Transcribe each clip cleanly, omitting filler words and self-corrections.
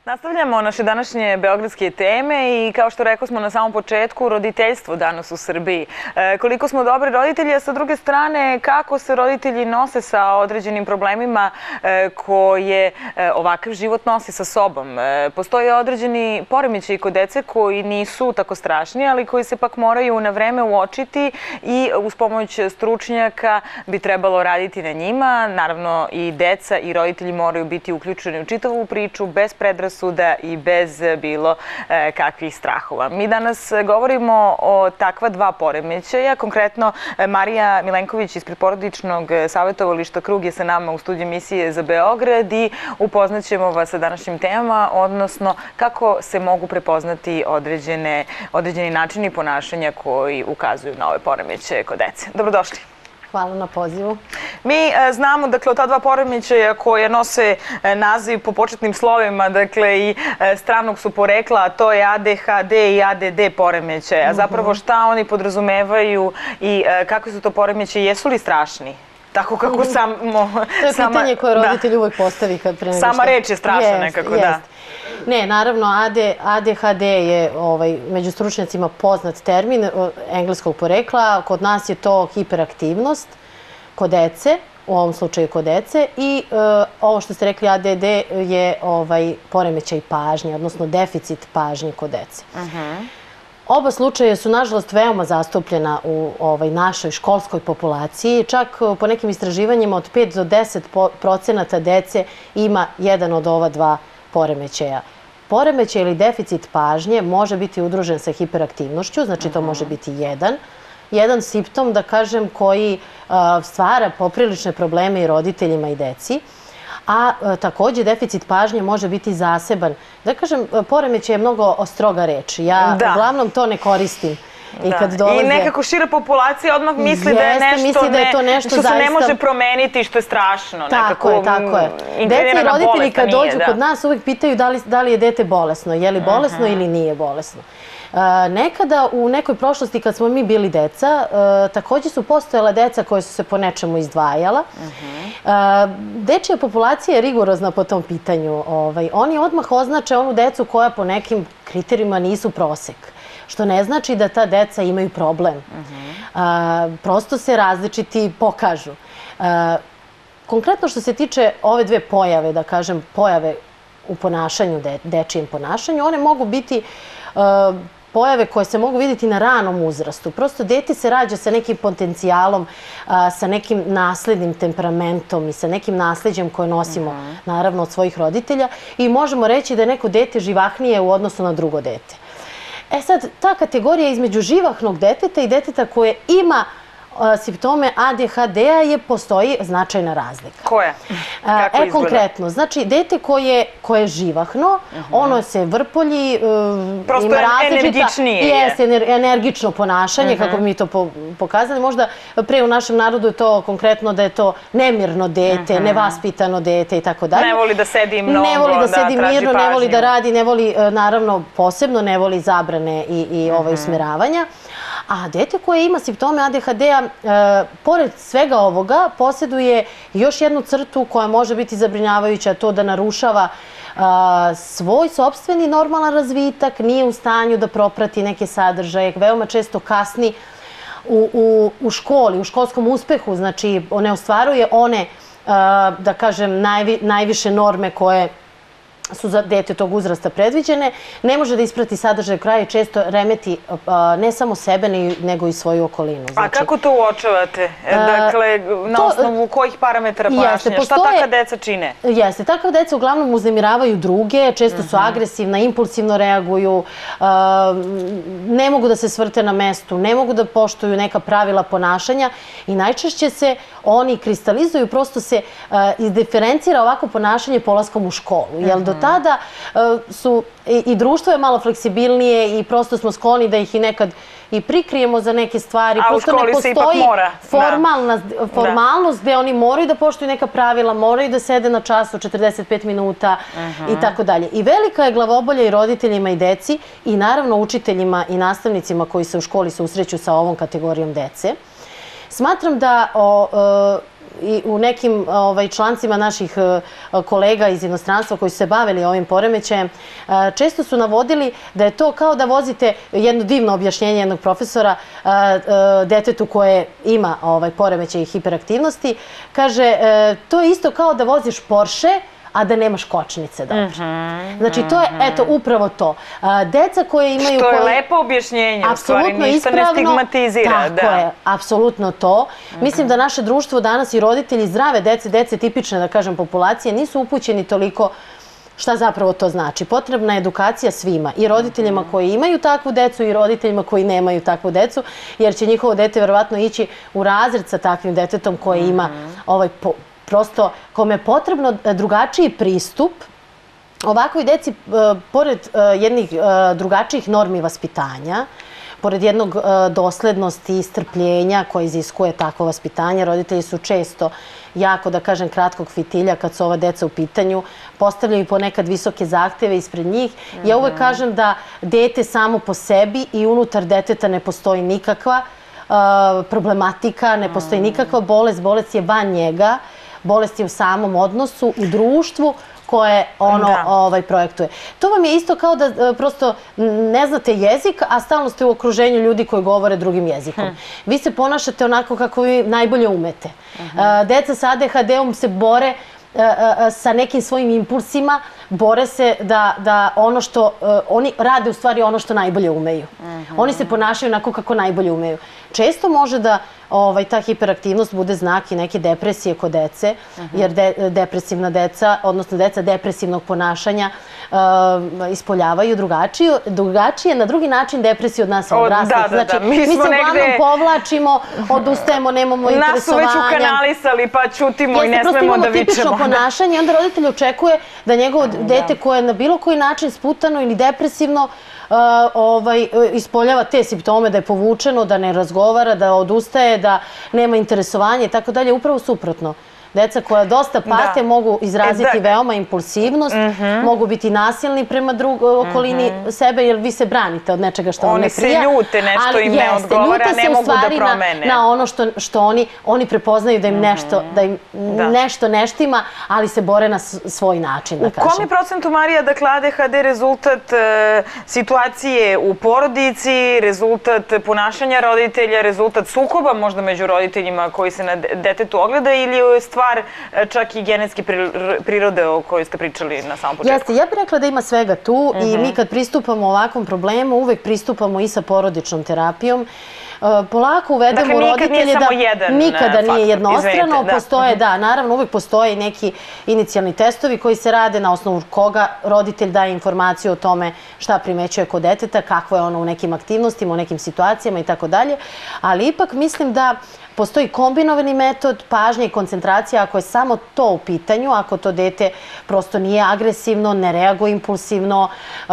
Nastavljamo naše današnje beogradske teme i kao što rekao smo na samom početku, roditeljstvo danas u Srbiji. Koliko smo dobri roditelji, a sa druge strane kako se roditelji nose sa određenim problemima koje ovakav život nosi sa sobom. Postoje određeni poremećaji kod dece koji nisu tako strašni, ali koji se pak moraju na vreme uočiti i uz pomoć stručnjaka bi trebalo raditi na njima. Naravno i deca i roditelji moraju biti uključeni u čitavu priču bez predrasuda i bez bilo kakvih strahova. Mi danas govorimo o takva dva poremećaja. Konkretno, Marija Milenković ispred Porodičnog savjetovališta Krug je sa nama u studiju emisije za Beograd i upoznaćemo vas sa današnjim temama, odnosno kako se mogu prepoznati određeni načini ponašanja koji ukazuju na ove poremećaje kod dece. Dobrodošli. Hvala na pozivu. Mi znamo, dakle, o ta dva poremećaja koje nose naziv po početnim slovima, dakle, i stranog su porekla, a to je ADHD i ADD poremećaj. A zapravo šta oni podrazumevaju i kakvi su to poremećaji, jesu li strašni? Tako kako samo... To je pitanje koje roditelj uvek postavi kad pre nego što... Sama reč je strašna nekako, da. Ne, naravno, ADHD je među stručnjacima poznat termin engleskog porekla. Kod nas je to hiperaktivnost kod dece, u ovom slučaju kod dece. I ovo što ste rekli, ADD je poremećaj pažnje, odnosno deficit pažnje kod dece. Oba slučaja su, nažalost, veoma zastupljena u našoj školskoj populaciji. Čak po nekim istraživanjima od 5 do 10% dece ima jedan od ova dva poremećaja. Poremećaj ili deficit pažnje može biti udružen sa hiperaktivnošću, znači to može biti jedan simptom, da kažem, koji stvara poprilične probleme i roditeljima i deci. A također deficit pažnje može biti zaseban. Da kažem, poremećaj je mnogo stroga reč. Ja uglavnom to ne koristim. I nekako šira populacija odmah misli da je nešto što se ne može promeniti, što je strašno. Tako je, tako je. Deci i roditelji kad dođu kod nas uvijek pitaju da li je dete bolesno. Je li bolesno ili nije bolesno. Nekada u nekoj prošlosti kad smo mi bili deca, također su postojala deca koja su se po nečemu izdvajala. Dečija populacija je rigorozna po tom pitanju. Oni odmah označe onu decu koja po nekim kriterijima nisu prosek. Što ne znači da ta deca imaju problem. Prosto se različiti pokažu. Konkretno što se tiče ove dve pojave, da kažem, pojave u ponašanju, dečijem ponašanju, one mogu biti pojave koje se mogu vidjeti na ranom uzrastu. Prosto dete se rađa sa nekim potencijalom, sa nekim naslednim temperamentom i sa nekim nasleđem koje nosimo, naravno, od svojih roditelja i možemo reći da je neko dete živahnije u odnosu na drugo dete. E sad, ta kategorija između živahnog deteta i deteta koje ima simptome ADHD-a postoji značajna razlika. Koja? Kako izgleda? Konkretno, znači, dete koje je živahno, ono se vrpolji, prosto energičnije je. Jeste, energično ponašanje, kako bi mi to pokazali. Možda pre u našem narodu je to konkretno da je to nemirno dete, nevaspitano dete i tako dalje. Ne voli da sedi mnogo, ne voli da sedi mirno, pažnju. ne voli da radi, ne voli, naravno, posebno ne voli zabrane i usmeravanja. A dete koje ima simptome ADHD-a, pored svega ovoga, posjeduje još jednu crtu koja može biti zabrinjavajuća, to da narušava svoj sopstveni normalan razvitak, nije u stanju da proprati neke sadržaje, veoma često kasni u školi, u školskom uspehu, znači ne ostvaruje one, da kažem, najviše norme koje su za dete tog uzrasta predviđene, ne može da isprati sadržaj kraja i često remeti ne samo sebe, nego i svoju okolinu. A kako to uočavate? Dakle, na osnovu kojih parametara ponašanja? Šta takva deca čine? Jeste, takva deca uglavnom uznemiravaju druge, često su agresivna, impulsivno reaguju, ne mogu da se svrte na mestu, ne mogu da poštuju neka pravila ponašanja i najčešće se oni kristalizuju, prosto se izdiferencira ovako ponašanje polaskom u školu. Jer do tada su i društvo je malo fleksibilnije i prosto smo skloni da ih i nekad i prikrijemo za neke stvari. A u školi se ipak mora. Formalnost gde oni moraju da poštuju neka pravila, moraju da sede na času 45 minuta i tako dalje. I velika je glavobolja i roditeljima i deci i naravno učiteljima i nastavnicima koji se u školi susreću sa ovom kategorijom dece. Smatram da i u nekim člancima naših kolega iz inostranstva koji su se bavili ovim poremećajem, često su navodili da je to kao da vozite jedno divno objašnjenje jednog profesora detetu koje ima poremećaj hiperaktivnosti. Kaže, to je isto kao da voziš Porsche, a da nemaš kočnice dobro. Znači, to je, eto, upravo to. Deca koje imaju... Što je lepo objašnjenje, u stvari, ništa ne stigmatizira. Tako je, apsolutno to. Mislim da naše društvo danas i roditelji zdrave dece tipične, da kažem, populacije, nisu upućeni toliko šta zapravo to znači. Potrebna je edukacija svima, i roditeljima koji imaju takvu decu i roditeljima koji nemaju takvu decu, jer će njihovo dete verovatno ići u razred sa takvim detetom koje ima prosto kome je potrebno drugačiji pristup. Ovakvoj deci, pored jednih drugačijih normi vaspitanja, pored jednog doslednosti i strpljenja koje iziskuje takvo vaspitanje, roditelji su često jako, da kažem, kratkog fitilja kad su ova deca u pitanju, postavljaju ponekad visoke zahteve ispred njih. Ja uvek kažem da dete samo po sebi i unutar deteta ne postoji nikakva problematika, ne postoji nikakva bolest, bolest je van njega, bolest je u samom odnosu, u društvu koje ono projektuje. To vam je isto kao da prosto ne znate jezik, a stalno ste u okruženju ljudi koji govore drugim jezikom. Vi se ponašate onako kako vi najbolje umete. Deca sa ADHD-om se bore sa nekim svojim impulsima, bore se da ono što oni rade u stvari ono što najbolje umeju. Oni se ponašaju onako kako najbolje umeju. Često može da ta hiperaktivnost bude znak i neke depresije kod dece, jer depresivna deca, odnosno deca depresivnog ponašanja ispoljavaju drugačije, na drugi način depresiju od nas odraslih. Znači, mi se uglavnom povlačimo, odustajemo, nemamo interesovanja. Nas su već ukanalisali, pa ćutimo i ne smemo da vičemo. Prosto imamo tipično ponašanje i onda roditelj očekuje da njegovo dete koje je na bilo koji način sputano ili depresivno ispoljava te simptome, da je povučeno, da ne razgovara, da odustaje, da nema interesovanja i tako dalje. Upravo suprotno. Deca koja dosta pate mogu izraziti veoma impulsivnost, mogu biti nasilni prema okolini sebe, jer vi se branite od nečega što vam ne prija. Oni se ljute, nešto im ne odgovara, ne mogu da promene. Na ono što oni prepoznaju da im nešto ne štima, ali se bore na svoj način, da kažem. U kom je procentu, Marija, dakle, ADHD rezultat situacije u porodici, rezultat ponašanja roditelja, rezultat sukoba možda među roditeljima koji se na detetu ogleda, ili je stvar čak i genetske prirode o kojoj ste pričali na samom početku? Jeste, ja bih rekla da ima svega tu i mi kad pristupamo ovakvom problemu uvek pristupamo i sa porodičnom terapijom. Polako uvedemo u roditelje da nikada nije jednostrano. Postoje, da, naravno uvek postoje neki inicijalni testovi koji se rade na osnovu koga roditelj daje informaciju o tome šta primećuje kod deteta, kakvo je ono u nekim aktivnostima, u nekim situacijama i tako dalje. Ali ipak mislim da postoji kombinovani metod, pažnja i koncentracija, ako je samo to u pitanju, ako to dete prosto nije agresivno, ne reaguje impulsivno,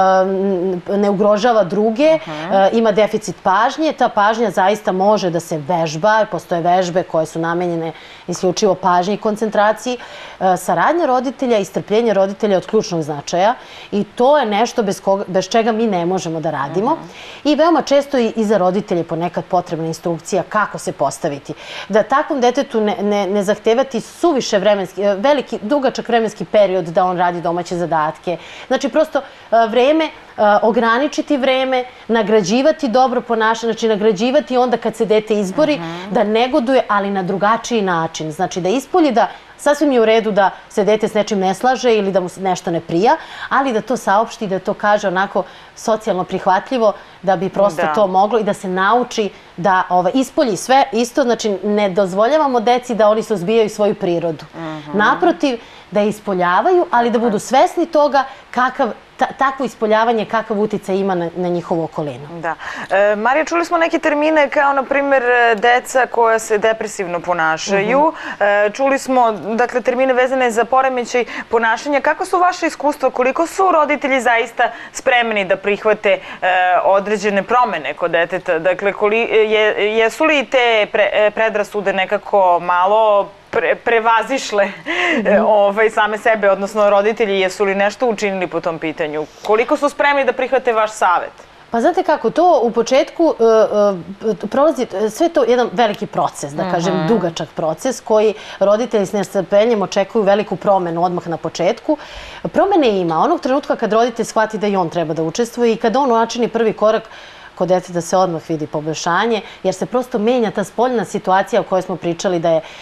ne ugrožava druge, ima deficit pažnje, ta pažnja zaista može da se vežba, postoje vežbe koje su namenjene isključivo pažnji i koncentraciji. Saradnja roditelja i strpljenje roditelja je od ključnog značaja i to je nešto bez čega mi ne možemo da radimo. I veoma često i za roditelje ponekad potrebna instrukcija kako se postaviti. Da takvom detetu ne zahtevati suviše veliki, dugačak vremenski period da on radi domaće zadatke. Znači, prosto vreme, ograničiti vreme, nagrađivati dobro ponašanje, znači nagrađivati onda kad se dete izbori, da negoduje, ali na drugačiji način. Znači, da ispolji da sasvim je u redu da se dete s nečim ne slaže ili da mu nešto ne prija, ali da to saopšti, da to kaže onako socijalno prihvatljivo, da bi prosto to moglo i da se nauči da ispolji sve isto. Znači, ne dozvoljavamo deci da oni suzbijaju svoju prirodu. Naprotiv, da je ispoljavaju, ali da budu svesni toga takvo ispoljavanje, kakav uticaj ima na njihovu okolinu. Da. Marija, čuli smo neke termine kao, na primjer, deca koja se depresivno ponašaju. Čuli smo, dakle, termine vezane za poremećaj ponašanja. Kako su vaše iskustva? Koliko su roditelji zaista spremni da prihvate određene promene kod deteta? Dakle, jesu li te predrasude nekako malo prevazišle same sebe, odnosno roditelji, jesu li nešto učinili po tom pitanju? Koliko su spremni da prihvate vaš savjet? Pa znate kako, to u početku prolazi, sve to jedan veliki proces, da kažem, dugačak proces koji roditelji s nestrpljenjem očekuju veliku promenu odmah na početku. Promene ima onog trenutka kad roditelj shvati da i on treba da učestvuje i kad on načini prvi korak kod deteta se odmah vidi poboljšanje, jer se prosto menja ta spoljna situacija o kojoj smo pričali da je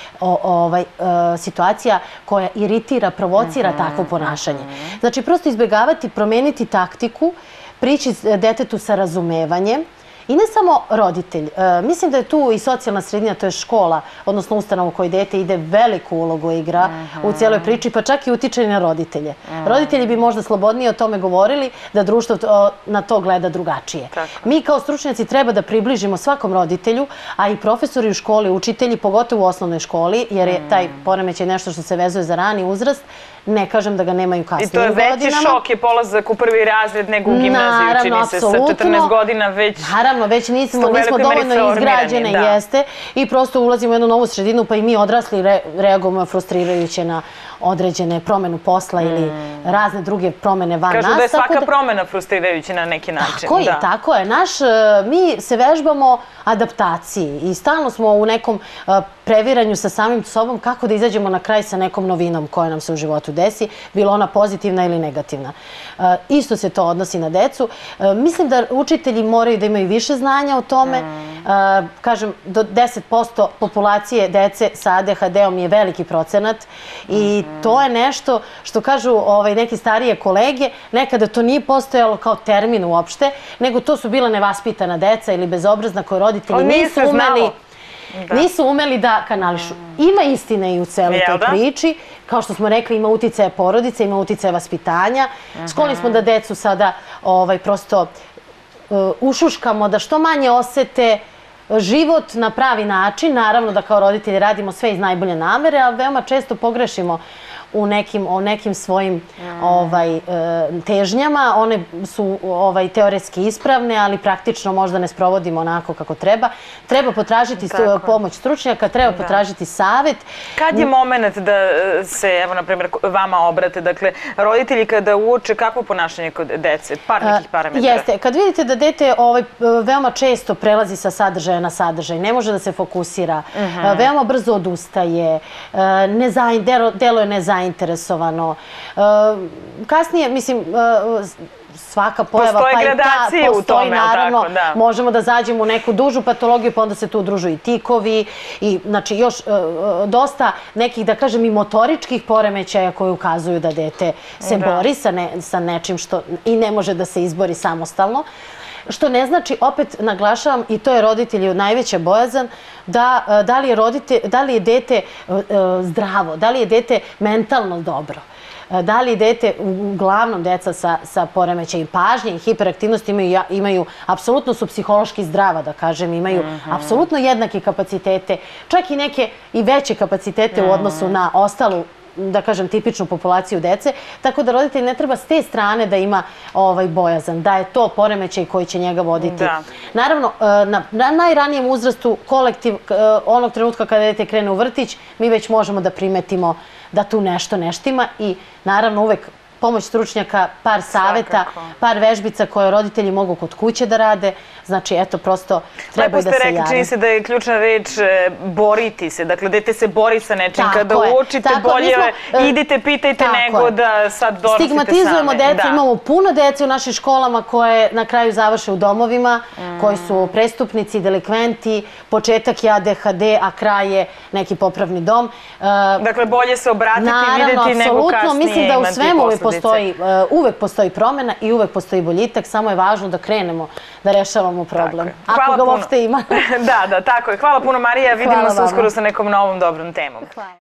situacija koja iritira, provocira takvo ponašanje. Znači, prosto izbjegavati, promeniti taktiku, prići detetu sa razumevanjem i ne samo roditelj. Mislim da je tu i socijalna sredina, to je škola, odnosno ustanova u kojoj dete ide, veliku ulogu igra u cijeloj priči, pa čak i utiče na roditelje. Roditelji bi možda slobodnije o tome govorili, da društvo na to gleda drugačije. Mi kao stručnjaci treba da približimo svakom roditelju, a i profesori u školi, učitelji, pogotovo u osnovnoj školi, jer je taj poremećaj nešto što se vezuje za rani uzrast. Ne kažem da ga nemaju kasnije u godinama. I to je veći šok je polazak u prvi razred nego u gimnaziju, čini se, sa 14 godina već... Naravno, već nismo dovoljno izgrađene, jeste, i prosto ulazimo u jednu novu sredinu, pa i mi odrasli reagujemo frustrirajuće na određene promenu posla ili razne druge promene van nas. Kažu da je svaka promena frustrirajuća na neki način. Tako je. Mi se vežbamo adaptaciji i stalno smo u nekom previranju sa samim sobom kako da izađemo na kraj sa nekom novinom koja nam se u životu desi, bilo ona pozitivna ili negativna. Isto se to odnosi na decu. Mislim da učitelji moraju da imaju više znanja o tome. Kažem, do 10% populacije dece sa ADHD-om je veliki procenat i to je nešto što kažu neki starije kolege, nekada to nije postojalo kao termin uopšte, nego to su bila nevaspitana deca ili bezobrazna koje roditelji nisu umeli da kanališu. Ima istine i u celoj toj priči. Kao što smo rekli, ima uticaja porodice, ima uticaja vaspitanja. Skloni smo da decu sada prosto ušuškamo, da što manje osete život na pravi način. Naravno da kao roditelji radimo sve iz najbolje namere, a veoma često pogrešimo u nekim svojim težnjama. One su teoretski ispravne, ali praktično možda ne sprovodimo onako kako treba. Treba potražiti pomoć stručnjaka, treba potražiti savjet. Kad je moment da se, evo, na primjer, vama obrate, dakle, roditelji kada uoče kakvo ponašanje kod dece, nekih parametara? Jeste. Kad vidite da dete veoma često prelazi sa sadržaja na sadržaj, ne može da se fokusira, veoma brzo odustaje, deluje nezainteresovano. Kasnije, mislim, svaka pojava, pa i ta postoji, naravno, možemo da zađemo u neku dužu patologiju, pa onda se tu udružuju i tikovi i, znači, još dosta nekih, da kažem, i motoričkih poremećaja koji ukazuju da dete se bori sa nečim što i ne može da se izbori samostalno. Što ne znači, opet naglašavam, i to je roditelju najveća bojazan, da li je dete zdravo, da li je dete mentalno dobro. Da li dete, uglavnom deca sa poremećajem pažnje i hiperaktivnosti imaju, apsolutno su psihološki zdrava, da kažem, imaju apsolutno jednake kapacitete, čak i neke i veće kapacitete u odnosu na ostalu, da kažem, tipičnu populaciju dece, tako da roditelj ne treba s te strane da ima bojazan, da je to poremećaj koji će njega voditi. Naravno, na najranijem uzrastu, kolektiv, onog trenutka kada dete krene u vrtić, mi već možemo da primetimo da tu nešto ne štima i naravno uvek pomoć stručnjaka, par saveta, par vežbica koje roditelji mogu kod kuće da rade. Znači, eto, prosto trebaju da se jave. Lepo ste rekli, čini se da je ključna reč boriti se. Dakle, dete se bori sa nečim. Kada uočite bolje, idite, pitajte, nego da sad donosite same. Stigmatizujemo decu, imamo puno dece u našim školama koje na kraju završe u domovima, koji su prestupnici, delikventi, početak je ADHD, a kraj je neki popravni dom. Dakle, bolje se obratiti i vidjeti nego kasnije imati posljedice. Uvek postoji promjena i uvek postoji boljitak, samo je važno da krenemo da rešavamo problem. Ako ga uopšte ima. Da, tako je. Hvala puno, Marija. Vidimo se uskoro sa nekom novom dobrom temom.